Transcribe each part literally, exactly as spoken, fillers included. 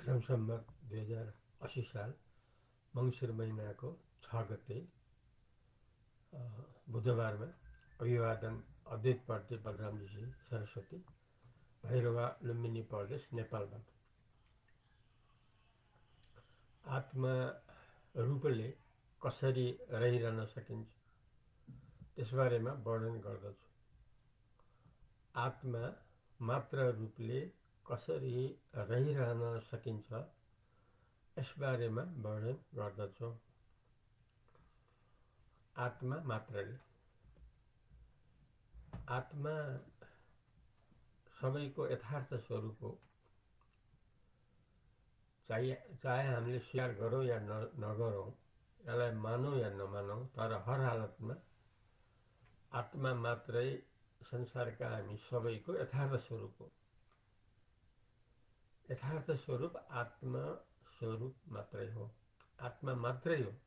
विक्रम सम्वत दुई हजार अस्सी साल मङ्सिर महिनाको छ गते बुधबारमा अभिवादन अद्वैत प्रति बलरामजी सरस्वती भैरवा लुम्बिनी प्रदेश नेपालबाट। आत्मा रूपले कसरी रहिरहन सकिन्छ त्यसबारेमा वर्णन गर्दछु। आत्मा मात्र रूपले कसरी रहिरहन सकिन्छ यसबारेमा वर्णन गर्दछु। आत्मा मात्रले, आत्मा सबैको यथार्थ स्वरूप हो। चाहे चाहे हामीले स्वीकार गरौँ या नगरौँ, यसलाई मानौँ या नमानौँ, तर हर हालतमा आत्मा मात्रै संसारका हामी सबैको यथार्थ स्वरूप हो। यथार्थ स्वरूप आत्मा स्वरूप मात्रै हो, आत्मा मात्रै हो।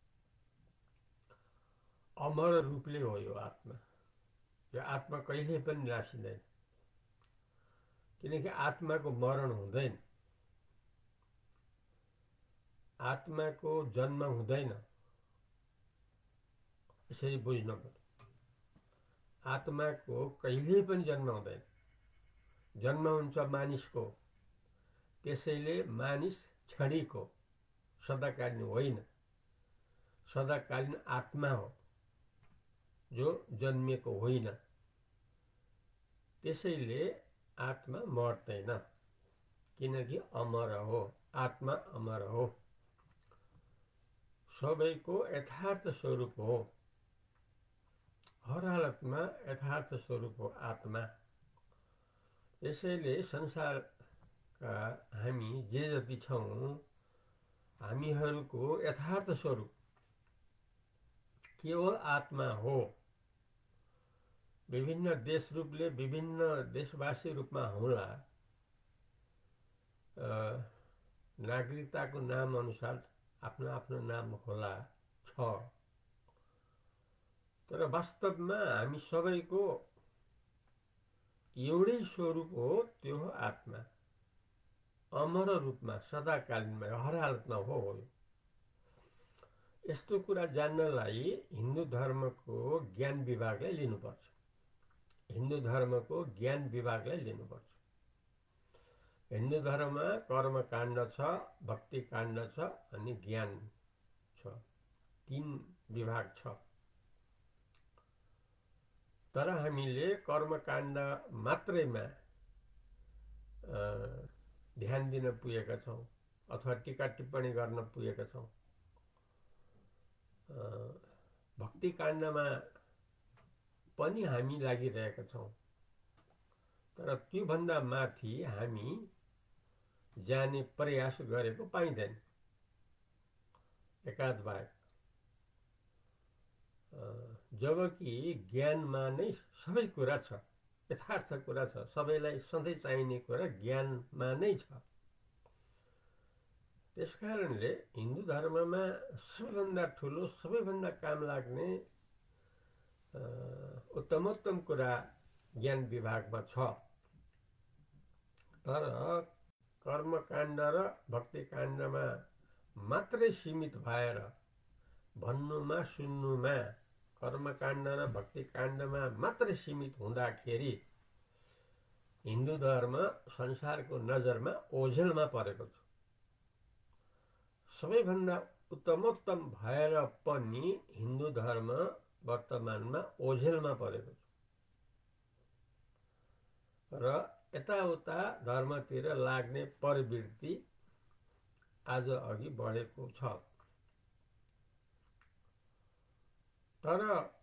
अमर रूपले हो यो आत्मा। यो आत्मा कहिले पनि नासिँदैन, किनकि आत्माको मरण हुँदैन, आत्माको जन्म हुँदैन। यसरी बुझ्नु पर्यो। आत्माको कहिले पनि जन्म हुँदैन। जन्म हुन्छ मानिसको, त्यसैले मानिस क्षणिक हो, सदाकालीन होइन। सदाकालीन आत्मा हो जो जन्मिएको होइन। त्यसैले आत्मा मर्दैन, किनकि अमर हो। आत्मा अमर हो, सबैको यथार्थ स्वरूप हो। हर हालतमा यथार्थ स्वरूप हो आत्मा। त्यसैले संसारका हामी जे जति छौँ, हामीहरूको यथार्थ स्वरूप केवल आत्मा हो। विभिन्न देश रूपले विभिन्न देशवासी रूपमा होला, नागरिकताको नाम अनुसार आफ्नो आफ्नो नाम होला छ, तर वास्तवमा हामी सबैको एउटै स्वरूप हो, त्यो हो आत्मा। अमर रूपमा सदाकालीनमा हर हालतमा हो। यस्तो कुरा जान्नलाई हिन्दू धर्मको ज्ञान विभागलाई लिनुपर्छ। हिन्दू धर्मको ज्ञान विभागलाई लिनुपर्छ। हिन्दू धर्ममा कर्मकाण्ड छ, भक्ति काण्ड छ अनि ज्ञान छ, तीन विभाग छ। तर हामीले कर्मकाण्ड मात्रैमा ध्यान दिन पुगेका छौँ अथवा टीका टिप्पणी गर्न पुगेका छौँ। भक्ति काण्डमा पनि हामी लागिरहेका छौँ, तर त्योभन्दा माथि हामी जाने प्रयास गरेको पाइँदैन। एकाध बाहेक, जबकि ज्ञानमा नै सबै कुरा छ, यथार्थ कुरा छ। सबैलाई सधैँ चाहिने कुरा ज्ञानमा नै छ। त्यसकारणले हिन्दू धर्ममा सबैभन्दा ठुलो, सबैभन्दा काम लाग्ने उत्तमोत्तम कुरा ज्ञान विभागमा छ। तर कर्मकाण्ड र भक्तिकाण्डमा मात्रै सीमित भएर भन्नुमा सुन्नुमा, कर्मकाण्ड र भक्तिकाण्डमा मात्रै सीमित हुँदाखेरि हिन्दू धर्म संसारको नजरमा ओझेलमा परेको छ। सबैभन्दा उत्तमोत्तम भएर पनि हिन्दू धर्म वर्तमानमा ओझेलमा परेको छ र यताउता धर्मतिर लाग्ने प्रवृत्ति आज अघि बढेको छ। तर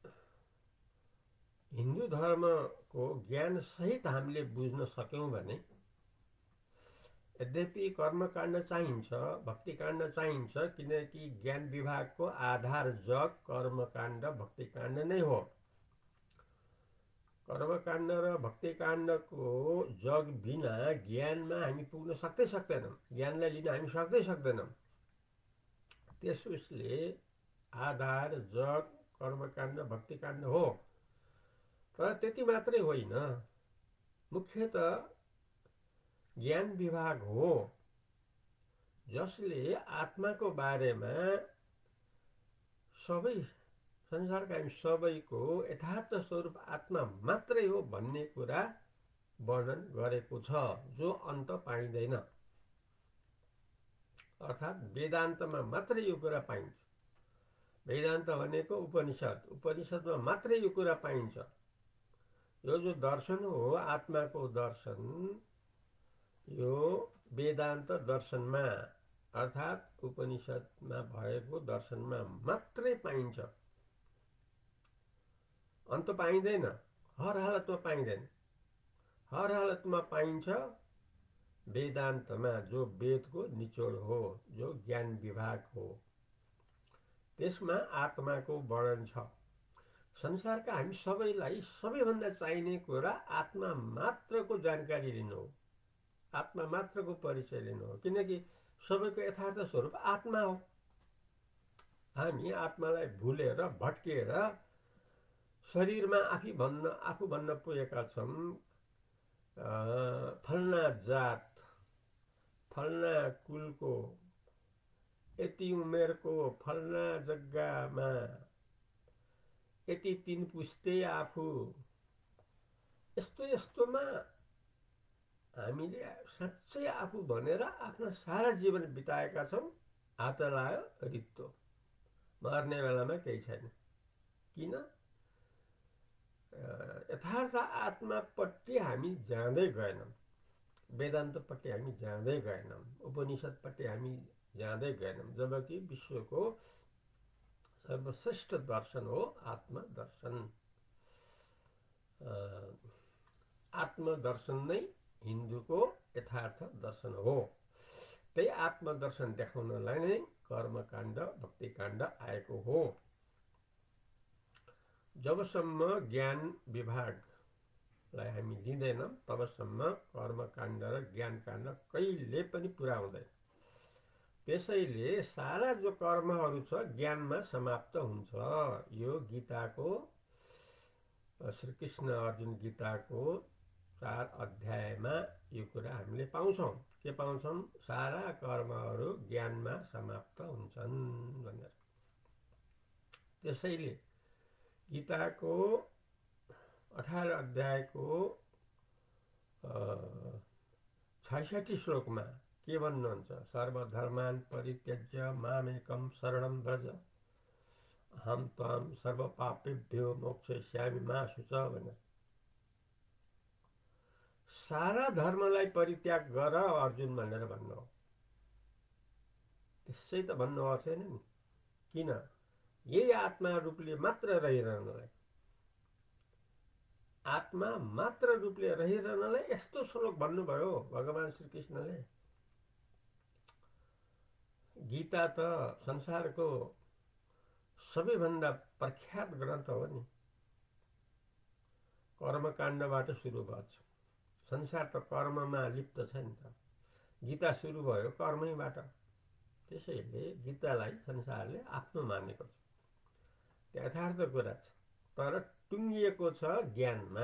हिन्दू धर्मको ज्ञान सहित हामीले बुझ्न सक्यौँ भने, यद्यपि कर्मकाण्ड चाहिन्छ, भक्तिकाण्ड चाहिन्छ, किनकि ज्ञान विभागको आधार जग कर्मकाण्ड भक्तिकाण्ड नै हो। कर्मकाण्ड र भक्तिकाण्डको जग बिना ज्ञानमा हामी पुग्न सक्दै सक्दैनौँ, ज्ञानलाई लिन हामी सक्दै सक्दैनौँ। त्यस उसले आधार जग कर्मकाण्ड भक्तिकाण्ड हो। तर त्यति मात्रै होइन, मुख्यतः ज्ञान विभाग हो जसले आत्माको बारेमा सबै संसारका हामी सबैको यथार्थ स्वरूप आत्मा मात्रै हो भन्ने कुरा वर्णन गरेको छ, जो अन्त पाइँदैन। अर्थात् वेदान्तमा मात्रै यो कुरा पाइन्छ। वेदान्त भनेको उपनिषद, उपनिषदमा मात्रै यो कुरा पाइन्छ। यो जो दर्शन हो आत्माको दर्शन, यो वेदान्त दर्शनमा अर्थात् उपनिषदमा भएको दर्शनमा मात्रै पाइन्छ। अन्त पाइँदैन, हर हालतमा पाइँदैन। हर हालतमा पाइन्छ वेदान्तमा, जो वेदको निचोड हो, जो ज्ञान विभाग हो, त्यसमा आत्माको वर्णन छ। संसारका हामी सबैलाई सबैभन्दा चाहिने कुरा आत्मा मात्रको जानकारी लिनु हो, आत्मा मात्रको परिचय लिनु हो, किनकि सबैको यथार्थ स्वरूप आत्मा हो। हामी आत्मालाई भुलेर भट्किएर शरीरमा आफै भन्न आफू भन्न पुगेका छौँ फल्ना जात, फल्ना कुलको, यति उमेरको, फल्ना जग्गामा, यति तीन पुस्ते आफू, यस्तो यस्तोमा हामीले साँच्चै आफू भनेर आफ्नो सारा जीवन बिताएका छौँ। हात लायो रित्तो, मर्ने बेलामा केही छैन। किन? यथार्थ आत्मापट्टि हामी जाँदै गएनौँ, वेदान्तपट्टि हामी जाँदै गएनौँ, उपनिषदपट्टि हामी जाँदै गएनौँ। जबकि विश्वको सर्वश्रेष्ठ दर्शन हो आत्मदर्शन। आत्मदर्शन नै हिन्दूको यथार्थ दर्शन हो। त्यही आत्मदर्शन देखाउनलाई नै कर्मकाण्ड भक्तिकाण्ड आएको हो। जबसम्म ज्ञान विभागलाई हामी लिँदैनौँ तबसम्म कर्मकाण्ड र ज्ञानकाण्ड कहिले पनि पुरा हुँदैन। त्यसैले सारा जो कर्महरू छ ज्ञानमा समाप्त हुन्छ। यो गीताको श्रीकृष्ण अर्जुन गीताको चार अध्यायमा यो कुरा हामीले पाउँछौँ। के पाउँछौँ? सारा कर्महरू ज्ञानमा समाप्त हुन्छन् भनेर। त्यसैले गीताको अठार अध्यायको छैसठी श्लोकमा के भन्नुहुन्छ? सर्वधर्मान् परित्यज्य मामेकं शरणं व्रज अहं त्वां सर्वपापेभ्यो मोक्षयिष्यामि मा शुच भनेर। सारा धर्मलाई परित्याग गर अर्जुन भनेर भन्नु हो। त्यसै त भन्नुभएको छैन नि। किन? यही आत्मा रूपले मात्र रहिरहनलाई, आत्मा मात्र रूपले रहिरहनलाई यस्तो श्लोक भन्नुभयो भगवान श्रीकृष्णले। गीता त संसारको सबैभन्दा प्रख्यात ग्रन्थ हो नि। कर्मकाण्डबाट सुरु भएको छ। संसार त कर्ममा लिप्त छ नि त। गीता सुरु भयो कर्मैबाट। त्यसैले गीतालाई संसारले आफ्नो मानेको छ। त्यो यथार्थ कुरा छ, तर टुङ्गिएको छ ज्ञानमा।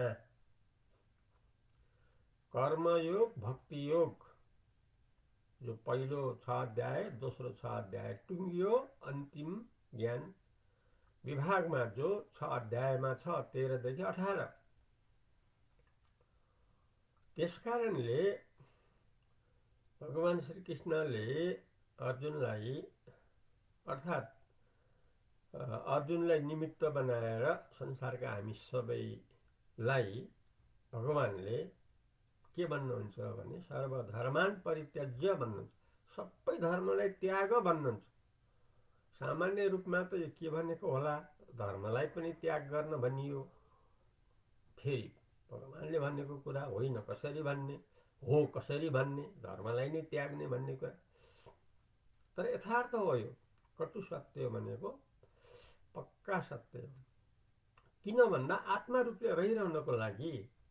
कर्मयोग भक्तियोग जो पहिलो छ अध्याय दोस्रो छ अध्याय टुङ्गियो अन्तिम ज्ञान विभागमा, जो छ अध्यायमा छ तेह्रदेखि अठार। त्यसकारणले भगवान श्रीकृष्णले अर्जुनलाई अर्थात् अर्जुनलाई निमित्त बनाएर संसारका हामी सबैलाई भगवानले के भन्नुहुन्छ भने सर्वधर्मान् परित्यज्य भन्नुहुन्छ। सबै धर्मलाई त्याग भन्नुहुन्छ। सामान्य रूपमा त यो के भनेको होला? धर्मलाई पनि त्याग गर्न भनियो। फेरि भगवानले भनेको कुरा होइन कसरी भन्ने हो, कसरी भन्ने, धर्मलाई नै त्याग्ने भन्ने कुरा। तर यथार्थ हो, यो कटु सत्य भनेको पक्का सत्य हो। किन भन्दा आत्मा रूपले रहिरहनको लागि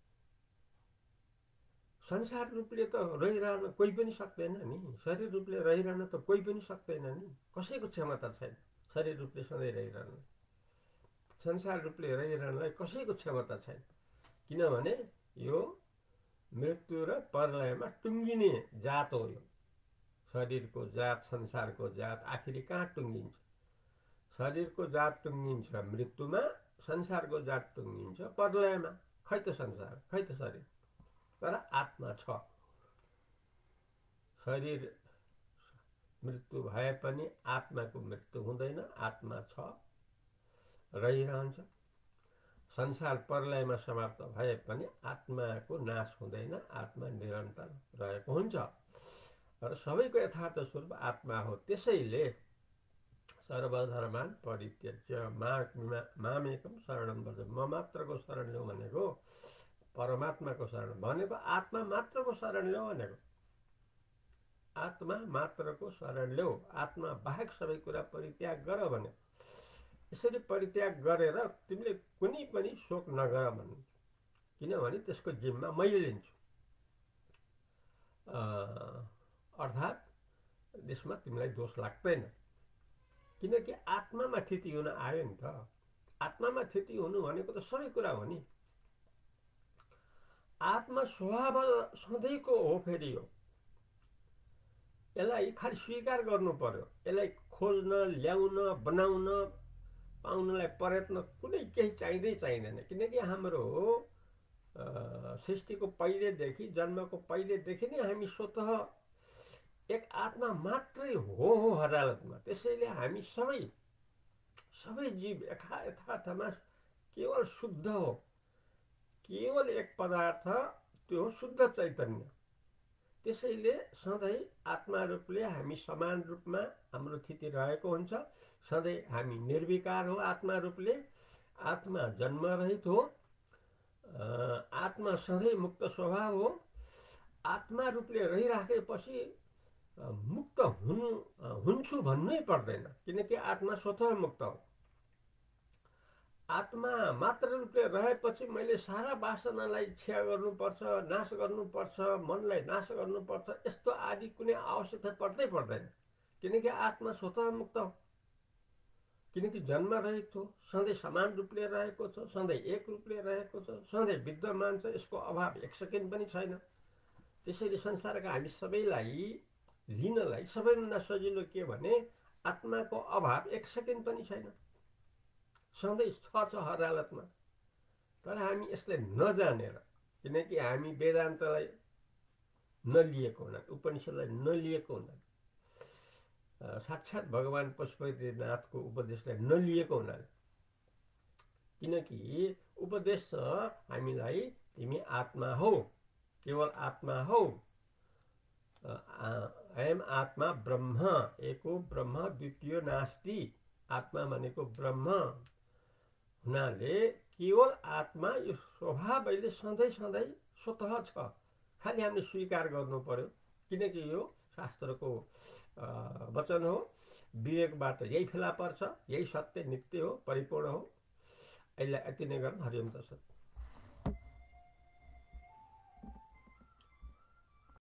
संसार रूपले त रहिरहन कोही पनि सक्दैन नि। शरीर रूपले रहिरहन त कोही पनि सक्दैन नि। कसैको क्षमता छैन शरीर रूपले सधैँ रहिरहन। संसार रूपले रहिरहनलाई कसैको क्षमता छैन। किनभने यो मृत्यु र प्रलयमा टुङ्गिने जात हो। यो शरीरको जात, संसारको जात आखिरी कहाँ टुङ्गिन्छ? शरीरको जात टुङ्गिन्छ मृत्युमा, संसारको जात टुङ्गिन्छ प्रलयमा। खै त संसार, खै त शरीर, तर आत्मा छ। शरीर मृत्यु भए पनि आत्माको मृत्यु हुँदैन, आत्मा छ, रहिरहन्छ। संसार प्रलयमा समाप्त भए पनि आत्माको नाश हुँदैन, आत्मा निरन्तर रहेको हुन्छ र सबैको यथार्थ स्वरूप आत्मा हो। त्यसैले सर्वधर्मान् परित्यज्य मामेकं शरणं व्रज, म मात्रको शरण लिऊ भनेको, परमात्माको शरण भनेको आत्मा मात्रको शरण लिऊ भनेको। आत्मा मात्रको शरण ल्याऊ, आत्मा बाहेक सबै कुरा परित्याग गर भने। यसरी परित्याग गरेर तिमीले कुनै पनि शोक नगर भन्नु, किनभने त्यसको जिम्मा मैले लिन्छु। अर्थात् त्यसमा तिमीलाई दोष लाग्दैन, किनकि आत्मामा स्थिति हुन आयो नि त। आत्मामा स्थिति हुनु भनेको त सबै कुरा हो नि। आत्मा स्वभाव सधैँको हो, फेरि हो। यसलाई खालि स्वीकार गर्नु पर्यो। यसलाई खोज्न, ल्याउन, बनाउन, पाउनलाई प्रयत्न कुनै केही चाहिँदै चाहिँदैन, किनकि हाम्रो सृष्टिको पहिलेदेखि, जन्मको पहिलेदेखि नै हामी स्वतः एक आत्मा मात्रै हो हो हर हालतमा। त्यसैले हामी सबै सबै जीव यथार्थमा केवल शुद्ध हो, केवल एक पदार्थ, त्यो हो शुद्ध चैतन्य। त्यसैले सधैँ आत्मा रूपले हामी समान रूपमा हाम्रो स्थिति रहेको हुन्छ। सधैँ हामी निर्विकार हो आत्मा रूपले। आत्मा जन्मरहित हो, आत्मा सधैँ मुक्त स्वभाव हो। आत्मा रूपले रहिराखेपछि मुक्त हुनु हुन्छु भन्नै पर्दैन, किनकि आत्मा स्वतः मुक्त हो। आत्मा मात्र रूपले रहेपछि मैले सारा वासनालाई क्षय गर्नुपर्छ, नाश गर्नुपर्छ, मनलाई नाश गर्नुपर्छ, यस्तो आदि कुनै आवश्यकता पर्दै पर्दैन, किनकि आत्मा स्वतः मुक्त हो। किनकि जन्म रहित हो, सधैँ समान रूपले रहेको छ, सधैँ एक रूपले रहेको छ, सधैँ विद्यमान छ, यसको अभाव एक सेकेन्ड पनि छैन। त्यसैले संसारका हामी सबैलाई लिनलाई सबैभन्दा सजिलो के भने आत्माको अभाव एक सेकेन्ड पनि छैन, सधैँ छ छ हर हालतमा। तर हामी यसलाई नजानेर, किनकि हामी वेदान्तलाई नलिएको हुनाले, उपनिषदलाई नलिएको हुनाले, साक्षात् भगवान् पशुपतिनाथको उपदेशलाई नलिएको हुनाले, किनकि उपदेश छ हामीलाई तिमी आत्मा हौ, केवल आत्मा हौ, अयम आत्मा ब्रह्म, एको ब्रह्म द्वितीय नास्ति। आत्मा भनेको ब्रह्म हुनाले केवल आत्मा यो स्वभाव अहिले सधैँ सधैँ स्वतः छ, खालि हामीले स्वीकार गर्नु पर्यो, किनकि यो शास्त्रको वचन हो। विवेकबाट यही फेला पर्छ, यही सत्य नित्य हो, परिपूर्ण हो। यसलाई यति नै गरौँ। हरिओम तत्सत्।